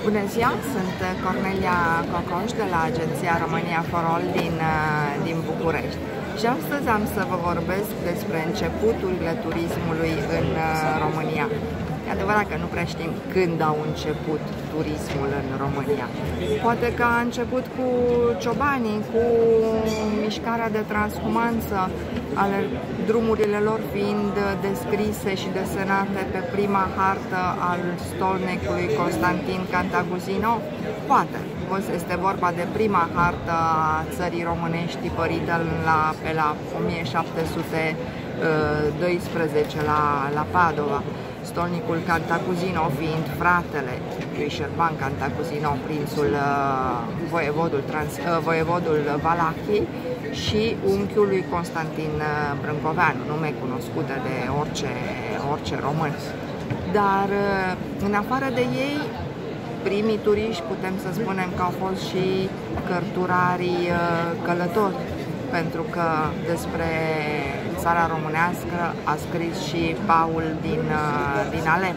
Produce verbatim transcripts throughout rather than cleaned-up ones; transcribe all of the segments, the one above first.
Bună ziua, sunt Cornelia Cocoș de la Agenția Romania for All din, din București și astăzi am să vă vorbesc despre începuturile turismului în România. E adevărat că nu prea știm când au început turismul în România. Poate că a început cu ciobanii, cu mișcarea de transhumanță, ale drumurile lor fiind descrise și desenate pe prima hartă al stolnicului Constantin Cantacuzino. Poate. Este vorba de prima hartă a țării românești tipărită la, pe la o mie șapte sute doisprezece la, la Padova. Stolnicul Cantacuzino fiind fratele lui Șerban Cantacuzino, prințul uh, voievodul, trans, uh, voievodul Valahiei, și unchiul lui Constantin Brâncoveanu, nume cunoscute de orice, orice român. Dar uh, în afară de ei, primii turiști putem să spunem că au fost și cărturarii uh, călători, pentru că despre țara românească a scris și Paul din, din Alep.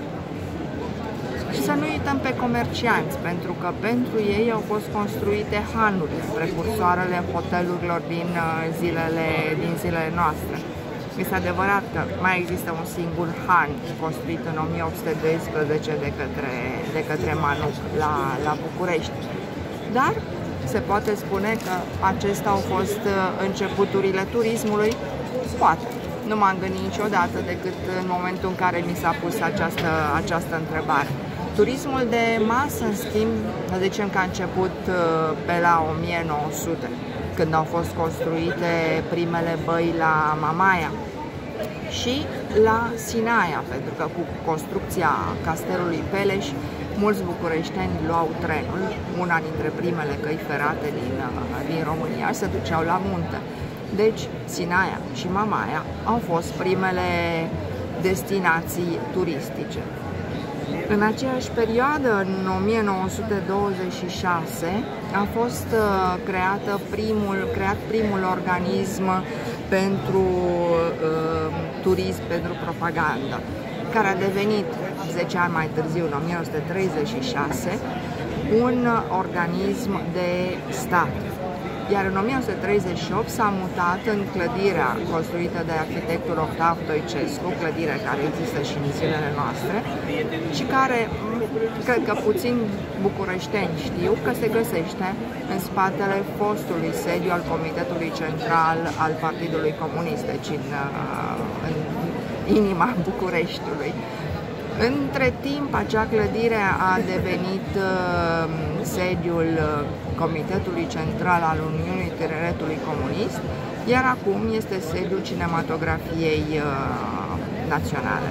Și să nu uităm pe comercianți, pentru că pentru ei au fost construite hanurile, precursoarele hotelurilor din zilele, din zilele noastre. Este adevărat că mai există un singur han construit în o mie opt sute doisprezece de către, de către Manuc la, la București. Dar se poate spune că acestea au fost începuturile turismului? Poate. Nu m-am gândit niciodată decât în momentul în care mi s-a pus această, această întrebare. Turismul de masă, în schimb, zicem că a început pe la o mie nouă sute, când au fost construite primele băi la Mamaia și la Sinaia, pentru că cu construcția castelului Peleș, mulți bucureșteni luau trenul, una dintre primele căi ferate din, din România, și se duceau la munte. Deci, Sinaia și Mamaia au fost primele destinații turistice. În aceeași perioadă, în o mie nouă sute douăzeci și șase, a fost creată primul, creat primul organism pentru uh, turism, pentru propagandă, care a devenit zece ani mai târziu, în o mie nouă sute treizeci și șase, un organism de stat. Iar în o mie nouă sute treizeci și opt s-a mutat în clădirea construită de arhitectul Octav Stoicescu, clădire care există și în zilele noastre și care, cred că puțin bucureșteni știu, că se găsește în spatele fostului sediu al Comitetului Central al Partidului Comunist, deci în, în inima Bucureștiului. Între timp, acea clădire a devenit uh, sediul Comitetului Central al Uniunii Tineretului Comunist, iar acum este sediul Cinematografiei uh, Naționale.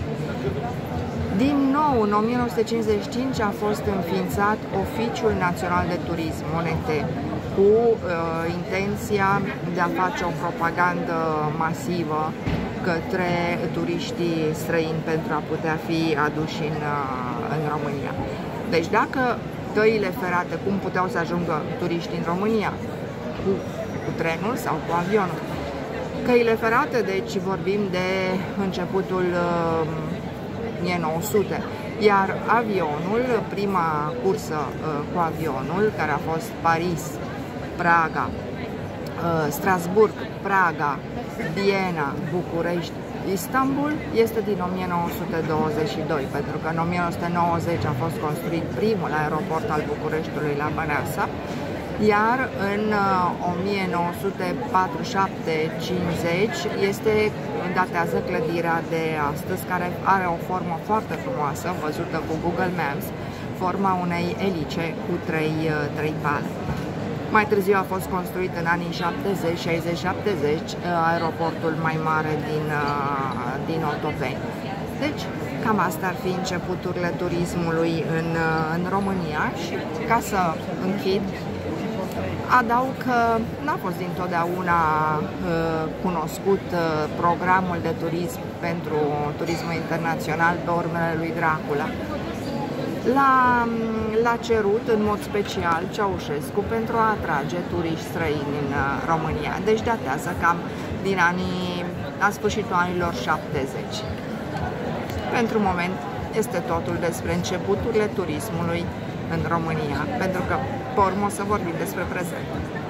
Din nou, în o mie nouă sute cincizeci și cinci a fost înființat Oficiul Național de Turism, O N T, cu uh, intenția de a face o propagandă masivă către turiștii străini pentru a putea fi aduși în, în România. Deci dacă căile ferate, cum puteau să ajungă turiștii în România? Cu, cu trenul sau cu avionul? Căile ferate, deci vorbim de începutul uh, o mie nouă sute, iar avionul, prima cursă uh, cu avionul, care a fost Paris, Praga, uh, Strasburg, Praga, Viena, București, Istanbul, este din o mie nouă sute douăzeci și doi, pentru că în o mie nouă sute nouăzeci a fost construit primul aeroport al Bucureștiului la Băneasa, iar în o mie nouă sute patruzeci și șapte cincizeci este, datează clădirea de astăzi, care are o formă foarte frumoasă, văzută cu Google Maps, forma unei elice cu trei, trei pale. Mai târziu a fost construit în anii șaptezeci, șaizeci, șaptezeci aeroportul mai mare din, din Otopeni. Deci, cam asta ar fi începuturile turismului în, în România și, ca să închid, adaug că n-a fost dintotdeauna uh, cunoscut uh, programul de turism pentru turismul internațional pe urmele lui Dracula. L-a cerut în mod special Ceaușescu pentru a atrage turiști străini în România. Deci datează cam din anii, la sfârșitul anilor șaptezeci. Pentru moment este totul despre începuturile turismului în România, pentru că pe urmă o să vorbim despre prezent.